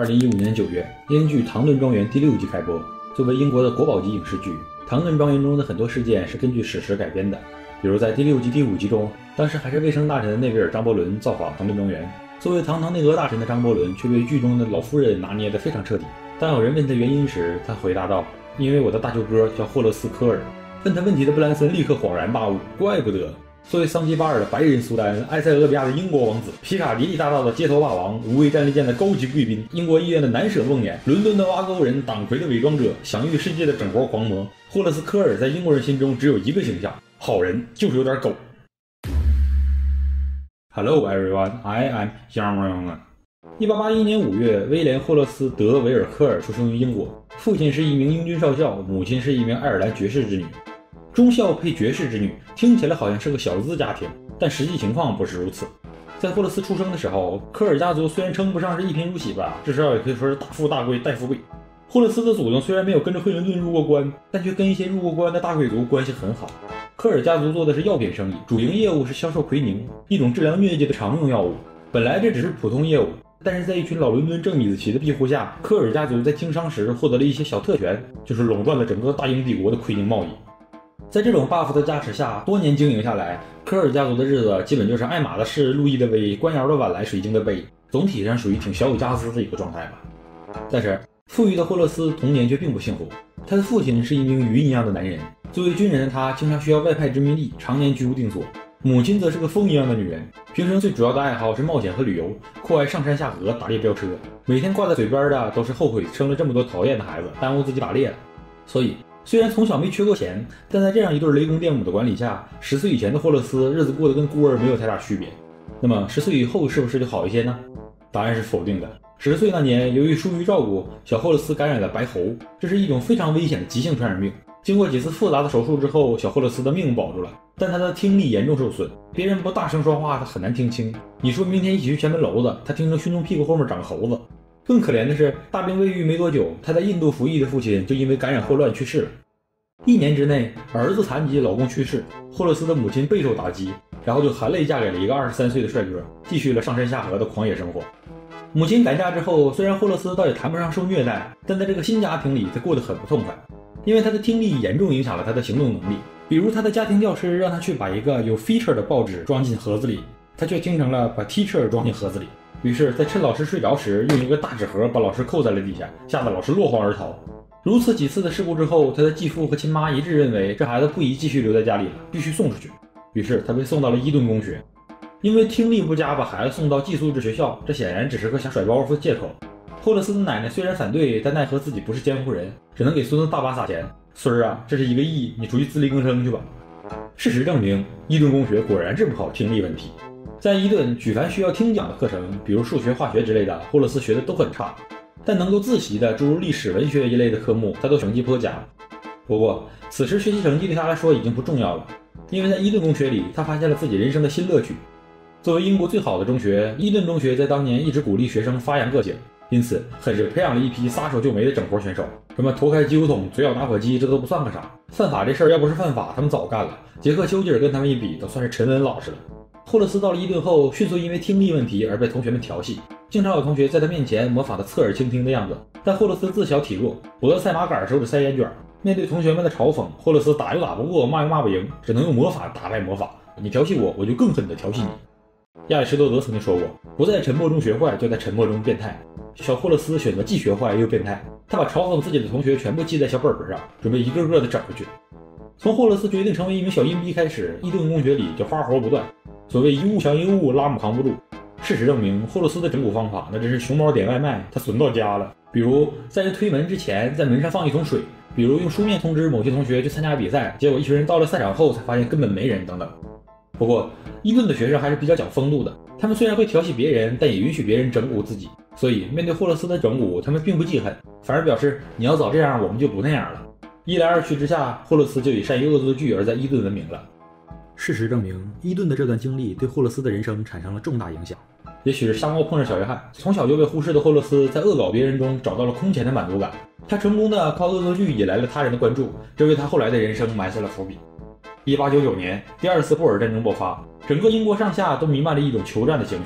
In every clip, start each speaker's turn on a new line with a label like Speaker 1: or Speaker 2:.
Speaker 1: 2015年9月，英剧《唐顿庄园》第6季开播。作为英国的国宝级影视剧，《唐顿庄园》中的很多事件是根据史实改编的。比如在第6季第5集中，当时还是卫生大臣的内维尔·张伯伦造访唐顿庄园，作为堂堂内阁大臣的张伯伦却被剧中的老夫人拿捏得非常彻底。当有人问他原因时，他回答道：“因为我的大舅哥叫霍勒斯·科尔。”问他问题的布兰森立刻恍然大悟，怪不得。作为桑吉巴尔的白人苏丹，埃塞俄比亚的英国王子，皮卡迪利大道的街头霸王，无畏战利舰的高级贵宾，英国医院的难舍梦魇，伦敦的挖沟人，党魁的伪装者，享誉世界的整活狂魔，霍勒斯科尔在英国人心中只有一个形象：好人就是有点狗。Hello everyone, I am Yang。 1881年5月，威廉·霍勒斯·德维尔科尔出生于英国，父亲是一名英军少校，母亲是一名爱尔兰爵士之女。中校配爵士之女，听起来好像是个小资家庭，但实际情况不是如此。在霍勒斯出生的时候，科尔家族虽然称不上是一贫如洗吧，至少也可以说是大富大贵带富贵。霍勒斯的祖宗虽然没有跟着惠灵顿入过关，但却跟一些入过关的大贵族关系很好。科尔家族做的是药品生意，主营业务是销售奎宁，一种治疗疟疾的常用药物。本来这只是普通业务，但是在一群老伦敦正米子旗的庇护下，科尔家族在经商时获得了一些小特权，就是垄断了整个大英帝国的奎宁贸易。在这种 buff 的加持下，多年经营下来，科尔家族的日子基本就是爱马的士、路易的威、官窑的碗来、水晶的杯，总体上属于挺小有家资的一个状态吧。但是富裕的霍勒斯童年却并不幸福，他的父亲是一名云一样的男人，作为军人的他经常需要外派殖民地，常年居无定所。母亲则是个风一样的女人，平生最主要的爱好是冒险和旅游，酷爱上山下河、打猎飙车，每天挂在嘴边的都是后悔生了这么多讨厌的孩子，耽误自己打猎了。所以虽然从小没缺过钱，但在这样一对雷公电母的管理下，10岁以前的霍勒斯日子过得跟孤儿没有太大区别。那么10岁以后是不是就好一些呢？答案是否定的。10岁那年，由于疏于照顾，小霍勒斯感染了白喉，这是一种非常危险的急性传染病。经过几次复杂的手术之后，小霍勒斯的命保住了，但他的听力严重受损，别人不大声说话他很难听清。你说明天一起去前门楼子，他听成熏虫屁股后面长个猴子。更可怜的是，大病未愈没多久，他在印度服役的父亲就因为感染霍乱去世了。1年之内，儿子残疾，老公去世，霍勒斯的母亲备受打击，然后就含泪嫁给了一个23岁的帅哥，继续了上山下河的狂野生活。母亲改嫁之后，虽然霍勒斯倒也谈不上受虐待，但在这个新家庭里他过得很不痛快，因为他的听力严重影响了他的行动能力。比如他的家庭教师让他去把一个有 feature 的报纸装进盒子里，他却听成了把 teacher 装进盒子里，于是在趁老师睡着时用一个大纸盒把老师扣在了地下，吓得老师落荒而逃。如此几次的事故之后，他的继父和亲妈一致认为这孩子不宜继续留在家里了，必须送出去。于是他被送到了伊顿公学。因为听力不佳把孩子送到寄宿制学校，这显然只是个想甩包袱的借口。霍勒斯的奶奶虽然反对，但奈何自己不是监护人，只能给孙子大把撒钱。孙儿啊，这是1个亿，你出去自力更生去吧。事实证明，伊顿公学果然治不好听力问题。在伊顿，举凡需要听讲的课程，比如数学、化学之类的，霍勒斯学的都很差，但能够自习的诸如历史、文学一类的科目，他都成绩颇佳。不过此时学习成绩对他来说已经不重要了，因为在伊顿公学里，他发现了自己人生的新乐趣。作为英国最好的中学，伊顿中学在当年一直鼓励学生发扬个性，因此很是培养了一批撒手就没的整活选手，什么头开机油桶、嘴咬打火机，这都不算个啥。犯法这事儿要不是犯法，他们早干了。杰克丘吉尔跟他们一比，都算是沉稳老实了。霍勒斯到了伊顿后，迅速因为听力问题而被同学们调戏，经常有同学在他面前模仿他侧耳倾听的样子，但霍勒斯自小体弱，脖子赛马杆，手指塞烟卷。面对同学们的嘲讽，霍勒斯打又打不过，骂又骂不赢，只能用魔法打败魔法。你调戏我，我就更狠地调戏你。亚里士多德曾经说过，不在沉默中学坏，就在沉默中变态。小霍勒斯选择既学坏又变态，他把嘲讽自己的同学全部记在小本本上，准备一个个的整回去。从霍勒斯决定成为一名小阴逼开始，伊顿公学里就花活不断。所谓一物降一物，拉姆扛不住。事实证明，霍勒斯的整蛊方法那真是熊猫点外卖，他损到家了。比如在人推门之前，在门上放一桶水；比如用书面通知某些同学去参加比赛，结果一群人到了赛场后才发现根本没人等等。不过伊顿的学生还是比较讲风度的，他们虽然会调戏别人，但也允许别人整蛊自己。所以面对霍勒斯的整蛊，他们并不记恨，反而表示你要早这样，我们就不那样了。一来二去之下，霍勒斯就以善于恶作剧而在伊顿闻名了。事实证明，伊顿的这段经历对霍勒斯的人生产生了重大影响。也许是瞎猫碰上小约翰，从小就被忽视的霍勒斯在恶搞别人中找到了空前的满足感。他成功的靠恶作剧引来了他人的关注，这为他后来的人生埋下了伏笔。1899年，第2次布尔战争爆发，整个英国上下都弥漫着一种求战的情绪。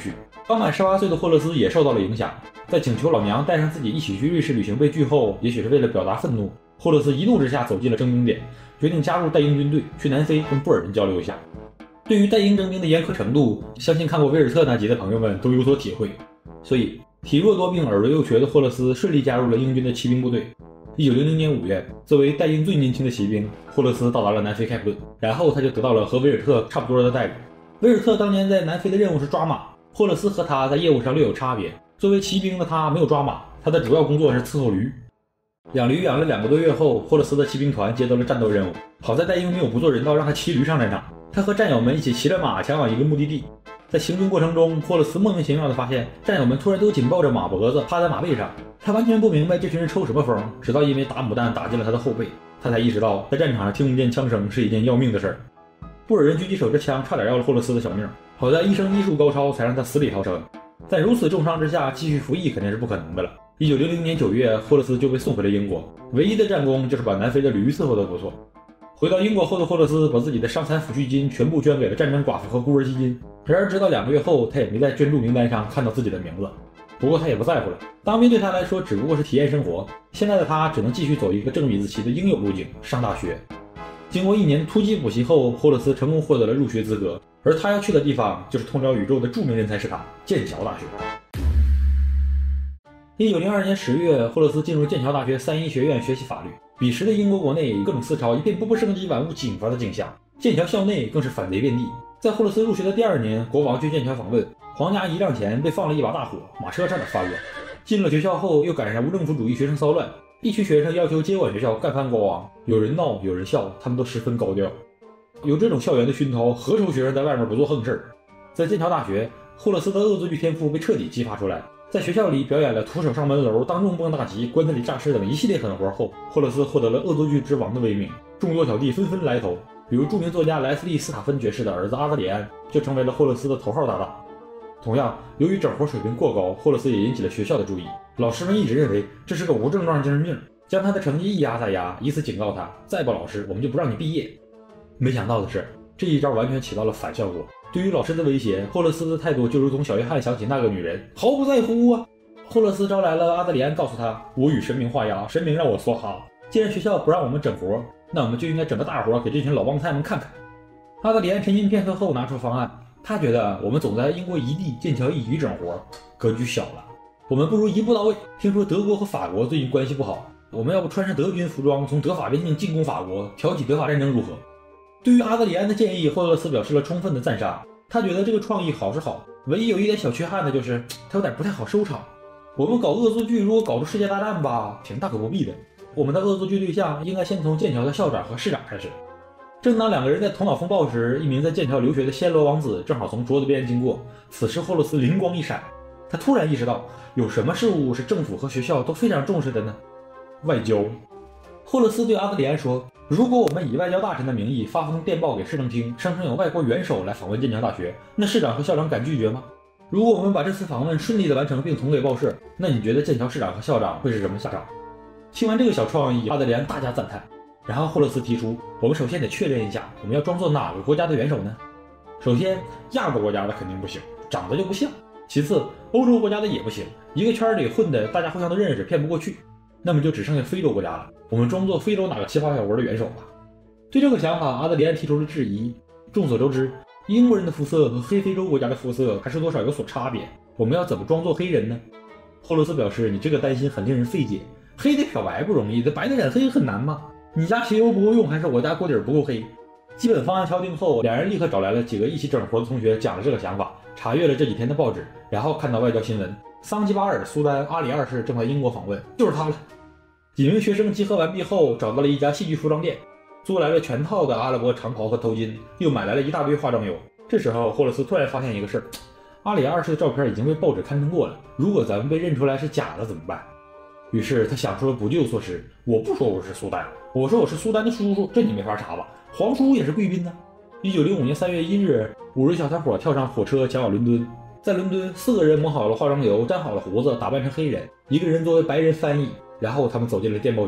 Speaker 1: 刚满18岁的霍勒斯也受到了影响，在请求老娘带上自己一起去瑞士旅行被拒后，也许是为了表达愤怒，霍勒斯一怒之下走进了征兵点，决定加入带英军队，去南非跟布尔人交流一下。对于带英征兵的严苛程度，相信看过威尔特那集的朋友们都有所体会。所以体弱多病、耳朵又瘸的霍勒斯顺利加入了英军的骑兵部队。1900年5月，作为带英最年轻的骑兵，霍勒斯到达了南非开普敦，然后他就得到了和威尔特差不多的待遇。威尔特当年在南非的任务是抓马，霍勒斯和他在业务上略有差别。作为骑兵的他没有抓马，他的主要工作是伺候驴。养驴养了2个多月后，霍勒斯的骑兵团接到了战斗任务，好在带英没有不做人道，让他骑驴上战场。他和战友们一起骑着马前往一个目的地。在行军过程中，霍勒斯莫名其妙地发现战友们突然都紧抱着马脖子，趴在马背上。他完全不明白这群人抽什么风，直到因为打母弹打进了他的后背，他才意识到在战场上听不见枪声是一件要命的事儿。布尔人狙击手这枪差点要了霍勒斯的小命，好在医生医术高超，才让他死里逃生。在如此重伤之下，继续服役肯定是不可能的了。1900年9月，霍勒斯就被送回了英国，唯一的战功就是把南非的驴伺候得不错。回到英国后的霍勒斯把自己的伤残抚恤金全部捐给了战争寡妇和孤儿基金，然而直到2个月后，他也没在捐助名单上看到自己的名字。不过他也不在乎了，当兵对他来说只不过是体验生活，现在的他只能继续走一个正比子棋的应有路径，上大学。经过1年突击补习后，霍勒斯成功获得了入学资格，而他要去的地方就是通辽宇宙的著名人才食堂——剑桥大学。1902年10月，霍勒斯进入剑桥大学3一学院学习法律。彼时的英国国内各种思潮一片步步升级、玩物警罚的景象，剑桥校内更是反贼遍地。在霍勒斯入学的第2年，国王去剑桥访问，皇家仪仗前被放了一把大火，马车差点发热。进了学校后，又赶上无政府主义学生骚乱，一群学生要求接管学校，干翻国王，有人闹，有人笑，他们都十分高调。有这种校园的熏陶，何愁学生在外面不做横事？在剑桥大学，霍勒斯的恶作剧天赋被彻底激发出来。在学校里表演了徒手上门楼、当众蹦大吉、棺材里诈尸等一系列狠活后，霍勒斯获得了恶作剧之王的威名，众多小弟纷纷来投，比如著名作家莱斯利·斯塔芬爵士的儿子阿德里安就成为了霍勒斯的头号搭档。同样，由于整活水平过高，霍勒斯也引起了学校的注意，老师们一直认为这是个无症状精神病，将他的成绩一压再压，以此警告他，再不老实我们就不让你毕业。没想到的是，这一招完全起到了反效果。对于老师的威胁，霍勒斯的态度就如同小约翰想起那个女人，毫不在乎啊。霍勒斯招来了阿德里安，告诉他，我与神明画押，神明让我梭哈，既然学校不让我们整活，那我们就应该整个大活给这群老帮菜们看看。阿德里安沉吟片刻后拿出方案，他觉得我们总在英国一地，剑桥一局整活，格局小了，我们不如一步到位。听说德国和法国最近关系不好，我们要不穿上德军服装，从德法边境进攻法国，挑起德法战争如何？对于阿德里安的建议，霍勒斯表示了充分的赞赏。他觉得这个创意好是好，唯一有一点小缺憾的就是他有点不太好收场。我们搞恶作剧，如果搞出世界大战吧，挺大可不必的。我们的恶作剧对象应该先从剑桥的校长和市长开始。正当2个人在头脑风暴时，一名在剑桥留学的暹罗王子正好从桌子边经过。此时霍勒斯灵光一闪，他突然意识到有什么事物是政府和学校都非常重视的呢？外交。霍勒斯对阿德里安说，如果我们以外交大臣的名义发封电报给市政厅，声称有外国元首来访问剑桥大学，那市长和校长敢拒绝吗？如果我们把这次访问顺利的完成并统给报社，那你觉得剑桥市长和校长会是什么下场？听完这个小创意，阿德里安大加赞叹。然后霍勒斯提出，我们首先得确认一下，我们要装作哪个国家的元首呢？首先，亚洲国家的肯定不行，长得就不像。其次，欧洲国家的也不行，一个圈里混的大家互相都认识，骗不过去。那么就只剩下非洲国家了，我们装作非洲哪个奇葩小国的元首吧。对这个想法，阿德里安提出了质疑。众所周知，英国人的肤色和黑非洲国家的肤色还是多少有所差别，我们要怎么装作黑人呢？霍勒斯表示，你这个担心很令人费解，黑的漂白不容易，这白的染黑很难吗？你家鞋油不够用，还是我家锅底不够黑？基本方案敲定后，2人立刻找来了几个一起整活的同学，讲了这个想法，查阅了这几天的报纸，然后看到外交新闻，桑吉巴尔苏丹阿里2世正在英国访问，就是他了。几名学生集合完毕后，找到了一家戏剧服装店，租来了全套的阿拉伯长袍和头巾，又买来了一大堆化妆油。这时候霍勒斯突然发现一个事儿，阿里2世的照片已经被报纸刊登过了，如果咱们被认出来是假的怎么办？于是他想出了补救措施，我不说我是苏丹，我说我是苏丹的叔叔，这你没法查吧？皇叔也是贵宾呢。1905年3月1日，5人小团伙跳上火车前往伦敦。在伦敦，4个人抹好了化妆油，粘好了胡子，打扮成黑人，一个人作为白人翻译，然后他们走进了电报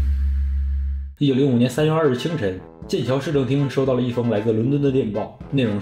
Speaker 1: 局。1905年3月2日清晨，剑桥市政厅收到了一封来自伦敦的电报，内容是：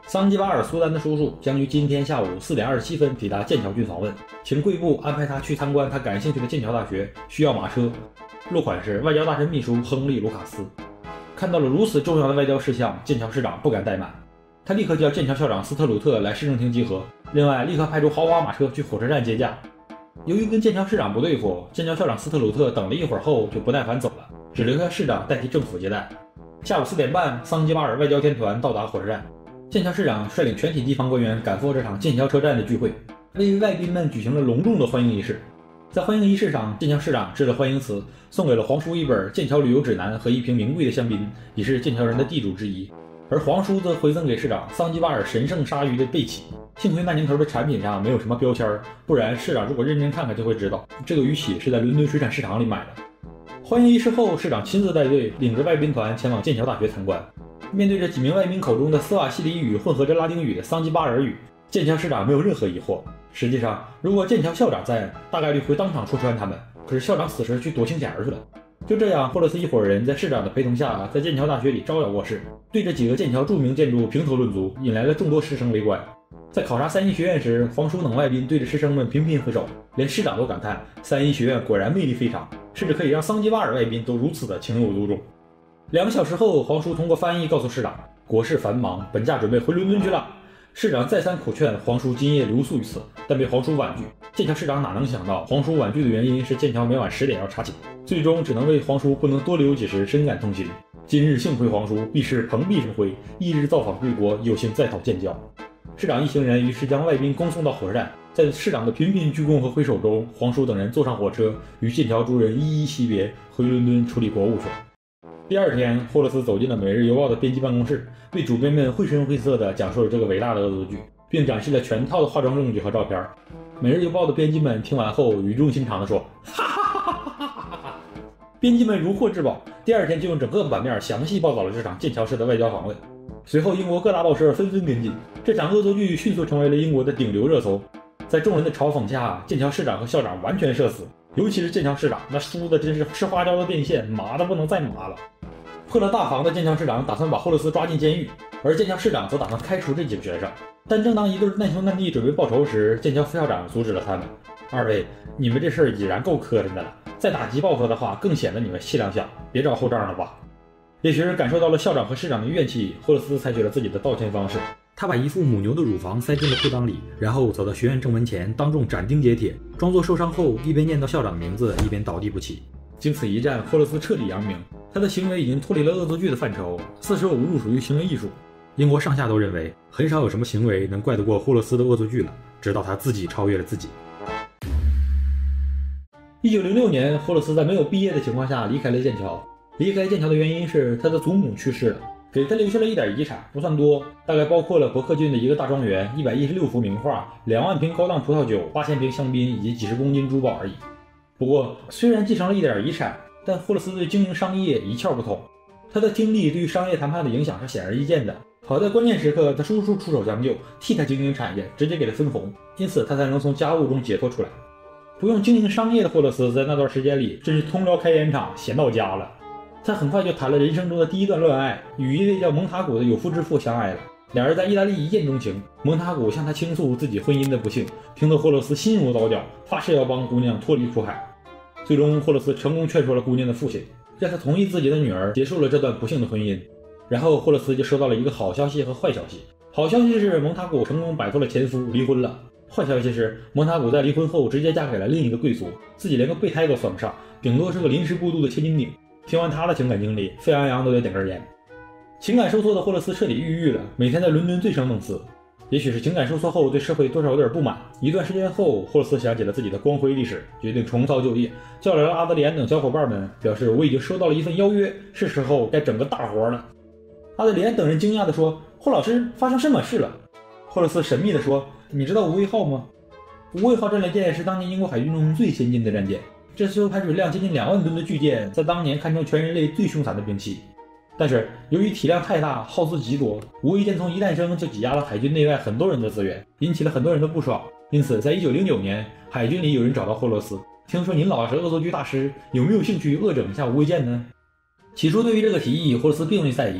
Speaker 1: 桑基巴尔苏丹的叔叔将于今天下午4点27分抵达剑桥郡访问，请贵部安排他去参观他感兴趣的剑桥大学，需要马车。落款是外交大臣秘书亨利·卢卡斯。看到了如此重要的外交事项，剑桥市长不敢怠慢，他立刻叫剑桥校长斯特鲁特来市政厅集合，另外立刻派出豪华马车去火车站接驾。由于跟剑桥市长不对付，剑桥校长斯特鲁特等了一会儿后就不耐烦走了，只留下市长代替政府接待。下午4点半，桑基巴尔外交天团到达火车站，剑桥市长率领全体地方官员赶赴这场剑桥车站的聚会，为外宾们举行了隆重的欢迎仪式。在欢迎仪式上，剑桥市长致了欢迎词，送给了皇叔一本剑桥旅游指南和一瓶名贵的香槟，已是剑桥人的地主之一。而皇叔则回赠给市长桑基巴尔神圣鲨鱼的贝奇。幸亏那年头的产品上没有什么标签，不然市长如果认真看看就会知道，这个鱼鳍是在伦敦水产市场里买的。欢迎仪式后，市长亲自带队，领着外宾团前往剑桥大学参观。面对着几名外宾口中的斯瓦西里语混合着拉丁语的桑基巴尔语，剑桥市长没有任何疑惑。实际上，如果剑桥校长在，大概率会当场戳穿他们。可是校长此时去躲清闲去了。就这样，霍勒斯一伙人在市长的陪同下，在剑桥大学里招摇过市，对着几个剑桥著名建筑评头论足，引来了众多师生围观。在考察三一学院时，皇叔等外宾对着师生们频频挥手，连市长都感叹三一学院果然魅力非常，甚至可以让桑基巴尔外宾都如此的情有独钟。2个小时后，皇叔通过翻译告诉市长，国事繁忙，本驾准备回伦敦去了。市长再三苦劝皇叔今夜留宿于此，但被皇叔婉拒。剑桥市长哪能想到皇叔婉拒的原因是剑桥每晚10点要查寝，最终只能为皇叔不能多留几时深感痛心。今日幸亏皇叔必是蓬荜生辉，翌日造访贵国，有幸再讨剑交。市长一行人于是将外宾恭送到火车站，在市长的频频鞠躬和挥手中，皇叔等人坐上火车，与剑桥诸人一一惜别，回伦敦处理国务去了。第二天，霍勒斯走进了《每日邮报》的编辑办公室，为主编们绘声绘色地讲述了这个伟大的恶作剧，并展示了全套的化妆证据和照片。《每日邮报》的编辑们听完后语重心长地说：“哈哈哈哈哈哈！”编辑们如获至宝，第二天就用整个版面详细报道了这场剑桥式的外交访问。随后，英国各大报社纷纷跟进，这场恶作剧迅速成为了英国的顶流热搜。在众人的嘲讽下，剑桥市长和校长完全社死，尤其是剑桥市长，那输的真是吃花椒的电线，麻的不能再麻了。破了大防的剑桥市长打算把霍勒斯抓进监狱，而剑桥市长则打算开除这几个学生。但正当一对难兄难弟准备报仇时，剑桥副校长阻止了他们：“二位，你们这事儿已然够磕碜的了，再打击报复的话，更显得你们气量小，别找后账了吧。”也许是感受到了校长和市长的怨气，霍勒斯采取了自己的道歉方式。他把一副母牛的乳房塞进了裤裆里，然后走到学院正门前，当众斩钉截铁，装作受伤后一边念叨校长的名字，一边倒地不起。经此一战，霍勒斯彻底扬名，他的行为已经脱离了恶作剧的范畴，四舍五入属于行为艺术。英国上下都认为，很少有什么行为能怪得过霍勒斯的恶作剧了，直到他自己超越了自己。1906年，霍勒斯在没有毕业的情况下离开了剑桥。离开剑桥的原因是他的祖母去世了，给他留下了一点遗产，不算多，大概包括了伯克郡的一个大庄园、116幅名画、2万瓶高档葡萄酒、8000瓶香槟以及几十公斤珠宝而已。不过，虽然继承了一点遗产，但霍勒斯对经营商业一窍不通。他的经历对于商业谈判的影响是显而易见的。好在关键时刻，他叔叔出手相救，替他经营产业，直接给他分红，因此他才能从家务中解脱出来。不用经营商业的霍勒斯在那段时间里真是通宵开烟厂，闲到家了。他很快就谈了人生中的第一段恋爱，与一位叫蒙塔古的有妇之妇相爱了。两人在意大利一见钟情，蒙塔古向他倾诉自己婚姻的不幸，听得霍勒斯心如刀绞，发誓要帮姑娘脱离苦海。最终，霍勒斯成功劝说了姑娘的父亲，让他同意自己的女儿结束了这段不幸的婚姻。然后霍勒斯就收到了一个好消息和坏消息。好消息是蒙塔古成功摆脱了前夫，离婚了。坏消息是蒙塔古在离婚后直接嫁给了另一个贵族，自己连个备胎都算不上，顶多是个临时过渡的千斤顶。听完他的情感经历，沸羊羊都得点根烟。情感受挫的霍勒斯彻底抑郁了，每天在伦敦醉生梦死。也许是情感受挫后对社会多少有点不满，一段时间后，霍勒斯想起了自己的光辉历史，决定重操旧业，叫来了阿德里安等小伙伴们，表示我已经收到了一份邀约，是时候该整个大活了。阿德里安等人惊讶地说：“霍老师，发生什么事了？”霍勒斯神秘地说：“你知道无畏号吗？无畏号战列舰是当年英国海军中最先进的战舰，这艘排水量接近2万吨的巨舰，在当年堪称全人类最凶残的兵器。但是由于体量太大，耗资极多，无畏舰从一诞生就挤压了海军内外很多人的资源，引起了很多人的不爽。因此，在1909年，海军里有人找到霍勒斯，听说您老是恶作剧大师，有没有兴趣恶整一下无畏舰呢？起初对于这个提议，霍勒斯并未在意。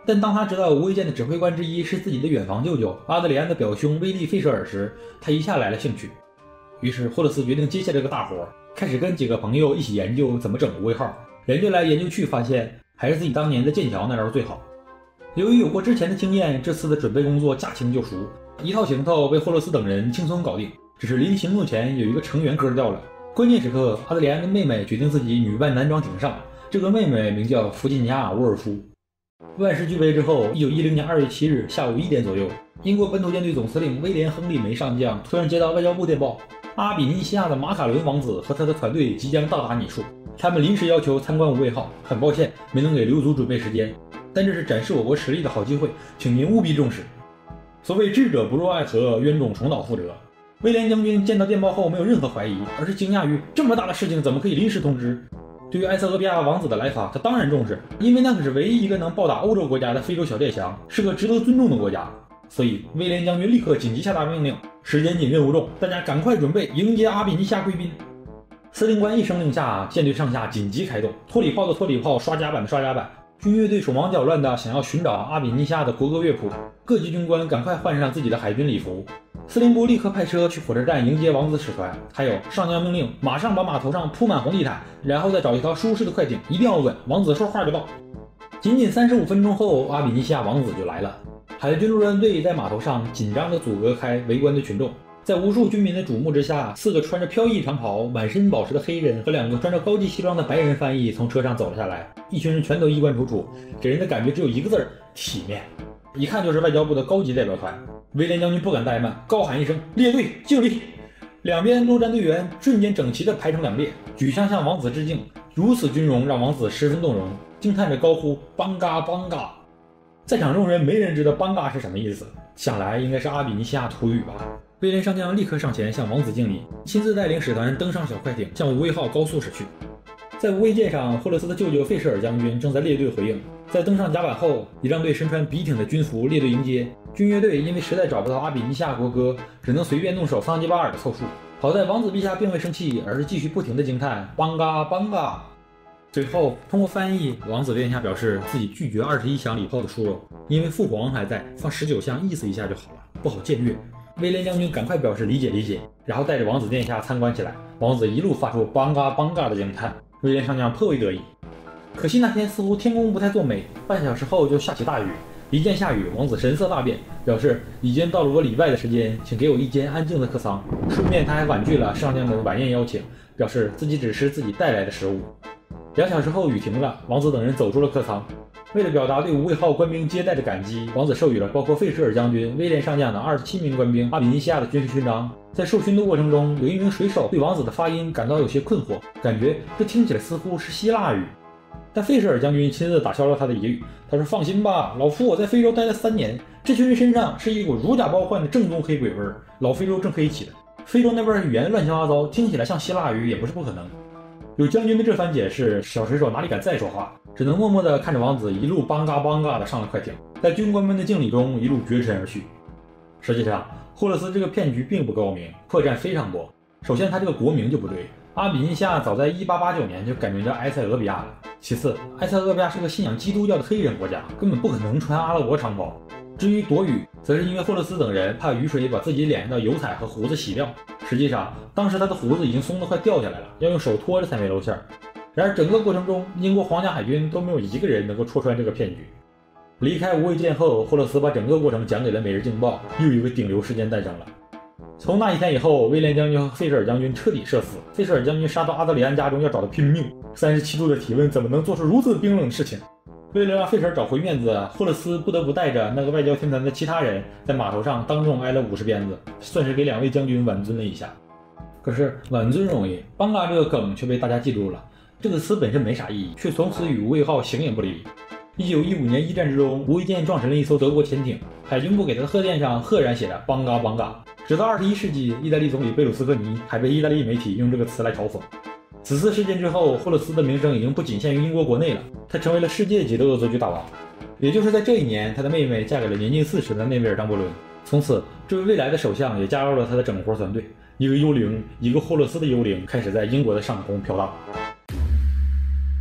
Speaker 1: 但当他知道无畏舰的指挥官之一是自己的远房舅舅阿德里安的表兄威利·费舍尔时，他一下来了兴趣。于是霍勒斯决定接下这个大活，开始跟几个朋友一起研究怎么整无畏号。研究来研究去，发现还是自己当年在剑桥那招最好。由于有过之前的经验，这次的准备工作驾轻就熟，一套行头被霍勒斯等人轻松搞定。只是临行动前有一个成员割掉了，关键时刻阿德里安的妹妹决定自己女扮男装顶上。这个妹妹名叫弗吉尼亚·沃尔夫。万事俱备之后，1910年2月7日下午1点左右，英国本土舰队总司令威廉·亨利·梅上将突然接到外交部电报，阿比尼西亚的马卡伦王子和他的团队即将到达你处，他们临时要求参观无畏号，很抱歉没能给留足准备时间，但这是展示我国实力的好机会，请您务必重视。所谓智者不入爱河，冤种重蹈覆辙。威廉将军见到电报后没有任何怀疑，而是惊讶于这么大的事情怎么可以临时通知。对于埃塞俄比亚王子的来访，他当然重视，因为那可是唯一一个能报答欧洲国家的非洲小列强，是个值得尊重的国家。所以威廉将军立刻紧急下达命令，时间紧任务重，大家赶快准备迎接阿比尼西亚贵宾。司令官一声令下，舰队上下紧急开动，脱礼炮的脱礼炮，刷甲板的刷甲板。军乐队手忙脚乱的想要寻找阿比尼西亚的国歌乐谱，各级军官赶快换上自己的海军礼服。司令部立刻派车去火车站迎接王子使团，还有上将命令马上把码头上铺满红地毯，然后再找一条舒适的快艇，一定要稳，王子说话就到。仅仅35分钟后，阿比尼西亚王子就来了。海军陆战队在码头上紧张地阻隔开围观的群众，在无数军民的瞩目之下，4个穿着飘逸长袍、满身宝石的黑人和2个穿着高级西装的白人翻译从车上走了下来。一群人全都衣冠楚楚，给人的感觉只有一个字儿：体面。一看就是外交部的高级代表团。威廉将军不敢怠慢，高喊一声：“列队敬礼！”两边陆战队员瞬间整齐地排成2列，举枪向王子致敬。如此军容让王子十分动容，惊叹着高呼：“邦嘎邦嘎！”在场众人没人知道邦嘎是什么意思，想来应该是阿比尼西亚土语吧。威廉上将立刻上前向王子敬礼，亲自带领使团登上小快艇，向无畏号高速驶去。在无畏舰上，霍勒斯的舅舅费舍尔将军正在列队回应。在登上甲板后，仪仗队身穿笔挺的军服列队迎接。军乐队因为实在找不到阿比尼西亚国歌，只能随便弄首桑吉巴尔的凑数。好在王子陛下并未生气，而是继续不停地惊叹邦嘎邦嘎。最后通过翻译，王子殿下表示自己拒绝21响礼炮的殊荣，因为父皇还在，放19响意思一下就好了，不好僭越。威廉将军赶快表示理解理解，然后带着王子殿下参观起来。王子一路发出邦嘎邦嘎的惊叹，威廉上将颇为得意。可惜那天似乎天公不太作美，半小时后就下起大雨。一见下雨，王子神色大变，表示已经到了我礼拜的时间，请给我一间安静的客舱。顺便他还婉拒了上将的晚宴邀请，表示自己只吃自己带来的食物。2小时后雨停了，王子等人走出了客舱。为了表达对无畏号官兵接待的感激，王子授予了包括费舍尔将军、威廉上将的27名官兵阿比尼西亚的军事勋章。在受勋的过程中，有一名水手对王子的发音感到有些困惑，感觉这听起来似乎是希腊语。但费舍尔将军亲自打消了他的疑虑，他说：“放心吧，老夫我在非洲待了3年，这群人身上是一股如假包换的正宗黑鬼味儿，老非洲正黑起的。非洲那边语言乱七八糟，听起来像希腊语也不是不可能。”有将军的这番解释，小水手哪里敢再说话，只能默默地看着王子一路邦嘎邦嘎地上了快艇，在军官们的敬礼中一路绝尘而去。实际上，霍勒斯这个骗局并不高明，破绽非常多。首先，他这个国名就不对，阿比尼西亚早在1889年就改名叫埃塞俄比亚了。其次，埃塞俄比亚是个信仰基督教的黑人国家，根本不可能穿阿拉伯长袍。至于躲雨，则是因为霍勒斯等人怕雨水把自己脸上的油彩和胡子洗掉。实际上，当时他的胡子已经松得快掉下来了，要用手托着才没露馅。然而整个过程中，英国皇家海军都没有一个人能够戳穿这个骗局。离开无畏舰后，霍勒斯把整个过程讲给了《每日镜报》，又一个顶流事件诞生了。从那一天以后，威廉将军和费舍尔将军彻底社死。费舍尔将军杀到阿德里安家中要找他拼命，37度的体温怎么能做出如此冰冷的事情？为了让费舍尔找回面子，霍勒斯不得不带着那个外交天团的其他人在码头上当众挨了50鞭子，算是给2位将军挽尊了一下。可是挽尊容易，邦嘎这个梗却被大家记住了。这个词本身没啥意义，却从此与无畏号形影不离。1915年1战之中，无畏舰撞沉了一艘德国潜艇，海军部给他的贺电上赫然写着邦嘎邦嘎。直到21世纪，意大利总理贝鲁斯科尼还被意大利媒体用这个词来嘲讽。此次事件之后，霍勒斯的名声已经不仅限于英国国内了，他成为了世界级的恶作剧大王。也就是在这一年，他的妹妹嫁给了年近40的内维尔张伯伦。从此，这位未来的首相也加入了他的整活团队。一个幽灵，一个霍勒斯的幽灵，开始在英国的上空飘荡。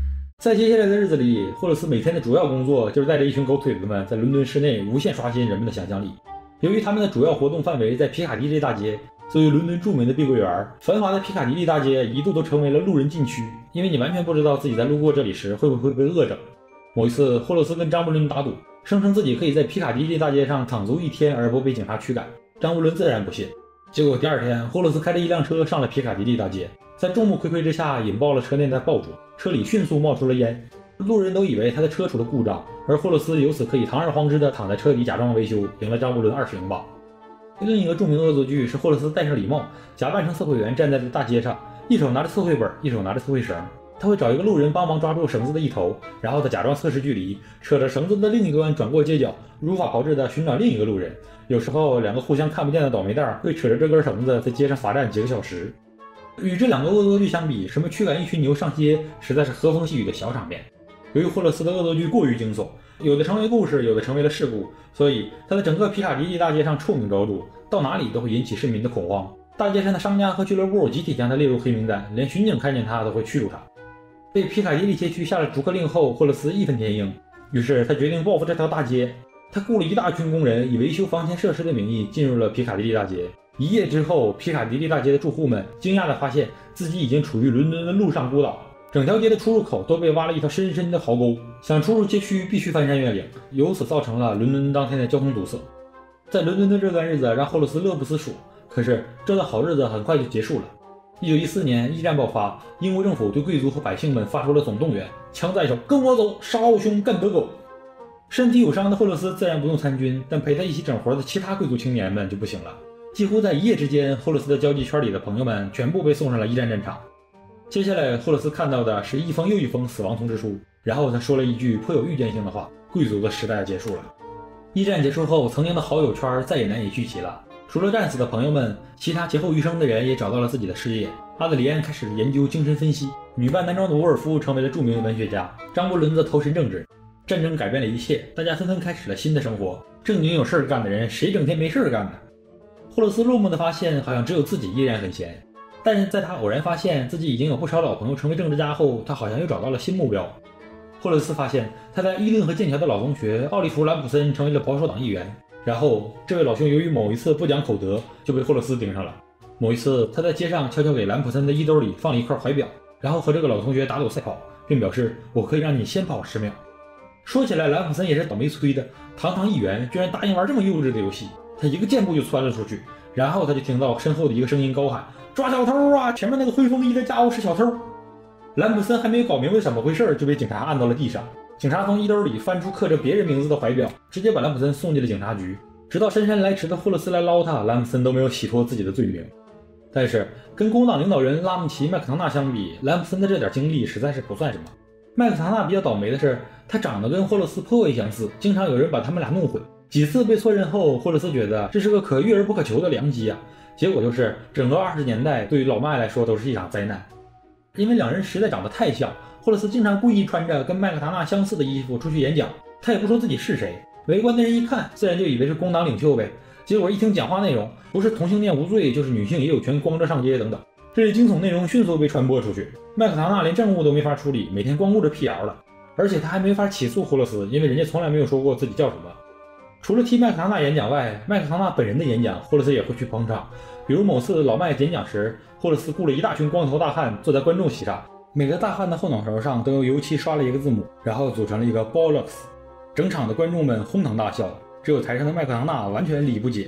Speaker 1: 在接下来的日子里，霍勒斯每天的主要工作就是带着一群狗腿子们在伦敦市内无限刷新人们的想象力。由于他们的主要活动范围在皮卡迪利大街，作为伦敦著名的碧桂园，繁华的皮卡迪利大街一度都成为了路人禁区，因为你完全不知道自己在路过这里时会不会被恶整。某一次，霍勒斯跟张伯伦打赌，声称自己可以在皮卡迪利大街上躺足1天而不被警察驱赶。张伯伦自然不信。结果第二天，霍勒斯开着一辆车上了皮卡迪利大街，在众目睽睽之下引爆了车内的爆竹，车里迅速冒出了烟。路人都以为他的车出了故障，而霍勒斯由此可以堂而皇之地躺在车底假装维修，赢了张伯伦20英镑。另一个著名恶作剧是霍勒斯戴上礼帽，假扮成测绘员站在大街上，一手拿着测绘本，一手拿着测绘绳。他会找一个路人帮忙抓住绳子的一头，然后他假装测试距离，扯着绳子的另一端转过街角，如法炮制地寻找另一个路人。有时候两个互相看不见的倒霉蛋会扯着这根绳子在街上罚站几个小时。与这两个恶作剧相比，什么驱赶一群牛上街实在是和风细雨的小场面。由于霍勒斯的恶作剧过于惊悚，有的成为故事，有的成为了事故，所以他在整个皮卡迪利大街上臭名昭著，到哪里都会引起市民的恐慌。大街上的商家和俱乐部集体将他列入黑名单，连巡警看见他都会驱逐他。被皮卡迪利街区下了逐客令后，霍勒斯义愤填膺，于是他决定报复这条大街。他雇了一大群工人，以维修房前设施的名义进入了皮卡迪利大街。一夜之后，皮卡迪利大街的住户们惊讶地发现自己已经处于伦敦的陆上孤岛，整条街的出入口都被挖了一条深深的壕沟，想出入街区必须翻山越岭，由此造成了伦敦当天的交通堵塞。在伦敦的这段日子让霍勒斯乐不思蜀，可是这段好日子很快就结束了。1914年，一战爆发，英国政府对贵族和百姓们发出了总动员，枪在手，跟我走，杀奥匈，干德狗。身体有伤的霍勒斯自然不用参军，但陪他一起整活的其他贵族青年们就不行了。几乎在一夜之间，霍勒斯的交际圈里的朋友们全部被送上了一战战场。接下来，霍勒斯看到的是一封又一封死亡通知书，然后他说了一句颇有预见性的话：贵族的时代结束了。一战结束后，曾经的好友圈再也难以聚齐了。除了战死的朋友们，其他劫后余生的人也找到了自己的事业。阿德里安开始研究精神分析，女扮男装的沃尔夫成为了著名的文学家，张伯伦则投身政治。战争改变了一切，大家纷纷开始了新的生活。正经有事干的人，谁整天没事干呢？霍勒斯落寞地发现，好像只有自己依然很闲。但是在他偶然发现自己已经有不少老朋友成为政治家后，他好像又找到了新目标。霍勒斯发现他在伊顿和剑桥的老同学奥利弗·兰普森成为了保守党议员，然后这位老兄由于某一次不讲口德就被霍勒斯盯上了。某一次他在街上悄悄给兰普森的衣兜里放了一块怀表，然后和这个老同学打赌赛跑，并表示我可以让你先跑10秒。说起来兰普森也是倒霉催的，堂堂议员居然答应玩这么幼稚的游戏，他一个箭步就窜了出去，然后他就听到身后的一个声音高喊：抓小偷啊，前面那个灰风衣的家伙是小偷。兰普森还没搞明白怎么回事，就被警察按到了地上。警察从衣兜里翻出刻着别人名字的怀表，直接把兰普森送进了警察局。直到姗姗来迟的霍勒斯来捞他，兰普森都没有洗脱自己的罪名。但是跟工党领导人拉姆齐·麦克唐纳相比，兰普森的这点经历实在是不算什么。麦克唐纳比较倒霉的是，他长得跟霍勒斯颇为相似，经常有人把他们俩弄混。几次被错认后，霍勒斯觉得这是个可遇而不可求的良机啊。结果就是整个20年代对于老麦来说都是一场灾难。因为两人实在长得太像，霍勒斯经常故意穿着跟麦克唐纳相似的衣服出去演讲，他也不说自己是谁，围观的人一看自然就以为是工党领袖呗。结果一听讲话内容，不是同性恋无罪，就是女性也有权光着上街等等，这些惊悚内容迅速被传播出去。麦克唐纳连政务都没法处理，每天光顾着辟谣了，而且他还没法起诉霍勒斯，因为人家从来没有说过自己叫什么。除了替麦克唐纳演讲外，麦克唐纳本人的演讲霍勒斯也会去捧场。比如某次老麦演讲时，霍勒斯雇了一大群光头大汉坐在观众席上，每个大汉的后脑勺上都用油漆刷了一个字母，然后组成了一个 Bollocks。 整场的观众们哄堂大笑，只有台上的麦克唐纳完全理不解。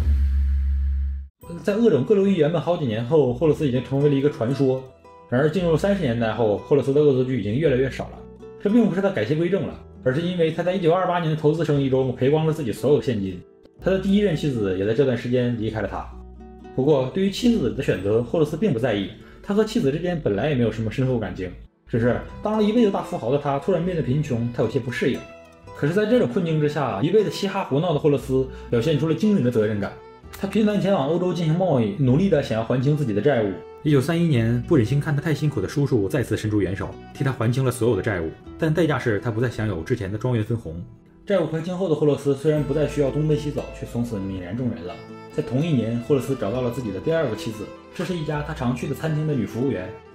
Speaker 1: 在恶整各路议员们好几年后，霍勒斯已经成为了一个传说。然而进入30年代后，霍勒斯的恶作剧已经越来越少了。这并不是他改邪归正了，而是因为他在1928年的投资生意中赔光了自己所有现金。他的第一任妻子也在这段时间离开了他。不过对于妻子的选择，霍勒斯并不在意，他和妻子之间本来也没有什么深厚感情，只是当了一辈子大富豪的他突然变得贫穷，他有些不适应。可是在这种困境之下，一味的嘻哈胡闹的霍勒斯表现出了惊人的责任感。他频繁前往欧洲进行贸易，努力地想要还清自己的债务。1931年，不忍心看他太辛苦的叔叔再次伸出援手，替他还清了所有的债务，但代价是他不再享有之前的庄园分红。债务还清后的霍勒斯虽然不再需要东奔西走，却从此泯然众人了。在同一年，霍勒斯找到了自己的第二个妻子，这是一家他常去的餐厅的女服务员。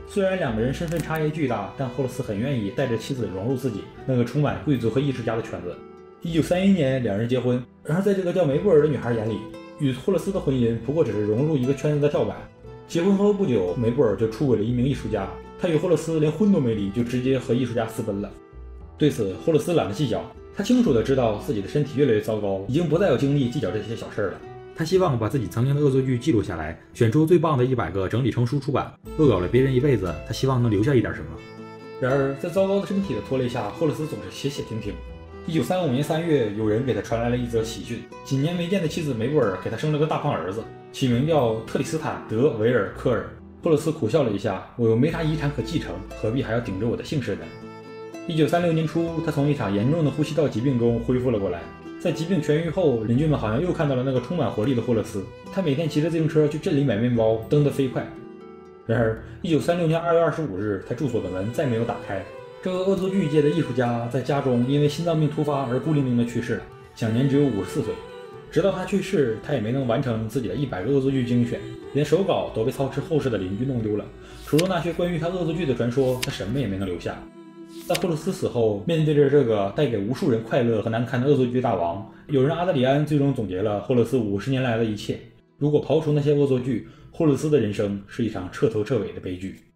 Speaker 1: 虽然两个人身份差异巨大，但霍勒斯很愿意带着妻子融入自己那个充满贵族和艺术家的圈子。1931年，两人结婚。然而，在这个叫梅布尔的女孩眼里，与霍勒斯的婚姻不过只是融入一个圈子的跳板。结婚后不久，梅布尔就出轨了一名艺术家，他与霍勒斯连婚都没离，就直接和艺术家私奔了。对此，霍勒斯懒得计较，他清楚地知道自己的身体越来越糟糕，已经不再有精力计较这些小事了。他希望把自己曾经的恶作剧记录下来，选出最棒的100个，整理成书出版。恶搞了别人一辈子，他希望能留下一点什么。然而，在糟糕的身体的拖累下，霍勒斯总是歇歇停停。1935年3月，有人给他传来了一则喜讯：几年没见的妻子梅布尔给他生了个大胖儿子，起名叫特里斯坦·德维尔科尔。霍勒斯苦笑了一下：“我又没啥遗产可继承，何必还要顶着我的姓氏呢？”1936年初，他从一场严重的呼吸道疾病中恢复了过来。在疾病痊愈后，邻居们好像又看到了那个充满活力的霍勒斯。他每天骑着自行车去镇里买面包，蹬得飞快。然而，1936年2月25日，他住所的门再没有打开。这个恶作剧界的艺术家在家中因为心脏病突发而孤零零地去世了，享年只有54岁。直到他去世，他也没能完成自己的100个恶作剧精选，连手稿都被操持后事的邻居弄丢了。除了那些关于他恶作剧的传说，他什么也没能留下。在霍勒斯死后，面对着这个带给无数人快乐和难堪的恶作剧大王，友人阿德里安最终总结了霍勒斯50年来的一切。如果刨除那些恶作剧，霍勒斯的人生是一场彻头彻尾的悲剧。